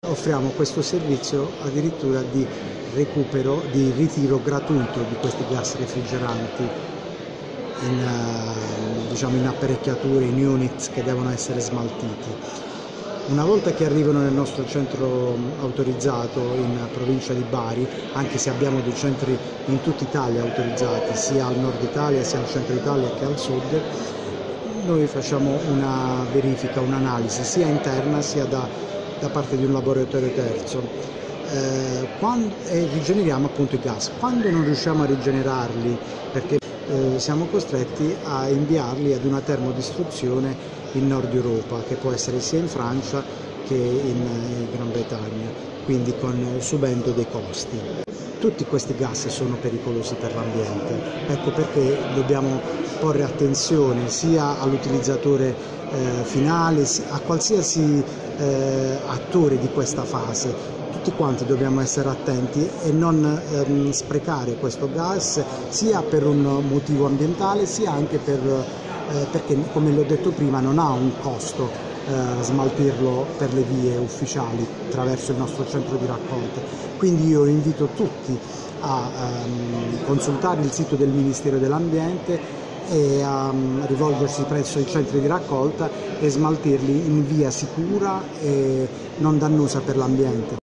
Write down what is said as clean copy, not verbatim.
Offriamo questo servizio addirittura di recupero, di ritiro gratuito di questi gas refrigeranti in apparecchiature, in unit che devono essere smaltiti. Una volta che arrivano nel nostro centro autorizzato in provincia di Bari, anche se abbiamo dei centri in tutta Italia autorizzati, sia al nord Italia, sia al centro Italia che al sud, noi facciamo una verifica, un'analisi sia interna sia da parte di un laboratorio terzo e rigeneriamo appunto i gas. Quando non riusciamo a rigenerarli perché siamo costretti a inviarli ad una termodistruzione in Nord Europa, che può essere sia in Francia che in Gran Bretagna, quindi subendo dei costi. Tutti questi gas sono pericolosi per l'ambiente, ecco perché dobbiamo porre attenzione sia all'utilizzatore finale, a qualsiasi attore di questa fase. Tutti quanti dobbiamo essere attenti e non sprecare questo gas sia per un motivo ambientale sia anche perché, come le ho detto prima, non ha un costo smaltirlo per le vie ufficiali attraverso il nostro centro di raccolta. Quindi io invito tutti a consultare il sito del Ministero dell'Ambiente e a rivolgersi presso i centri di raccolta e smaltirli in via sicura e non dannosa per l'ambiente.